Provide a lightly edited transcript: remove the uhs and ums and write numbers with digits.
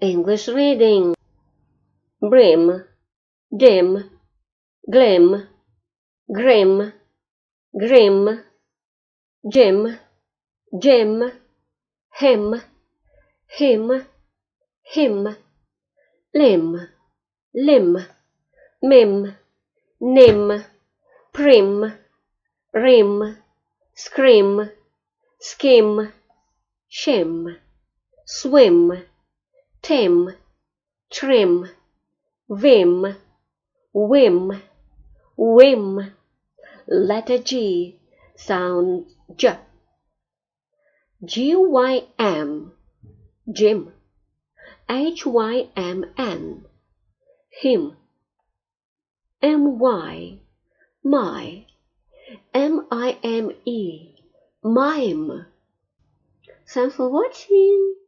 English reading. Brim, dim, glim, grim, grim, Jim, Jim, him, him, him, limb, limb, mim, nim, prim, rim, scream, skim, shim, swim, tim, trim, vim, whim, whim. Letter G sound J. G-Y-M, Jim. H-Y-M-N, him. M-Y, my. M-I-M-E, mime. Thanks for watching.